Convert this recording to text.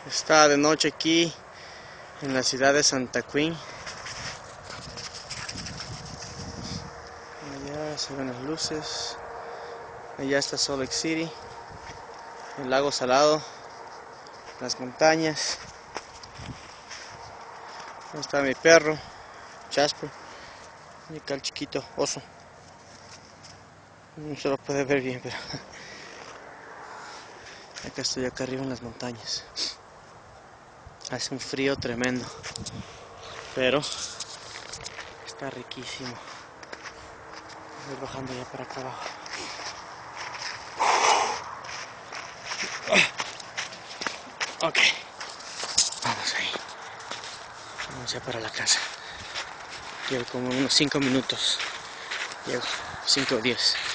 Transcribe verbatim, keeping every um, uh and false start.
Está de noche aquí en la ciudad de Santa Queen. Allá se ven las luces. Allá está Salt Lake City, el lago salado, las montañas. Ahí está mi perro, Jasper. Y acá el chiquito oso. No se lo puede ver bien, pero acá estoy acá arriba en las montañas. Hace un frío tremendo, pero está riquísimo. Voy bajando ya para acá abajo. Ok, vamos ahí. Vamos ya para la casa. Llevo como unos cinco minutos. Llego, cinco o diez.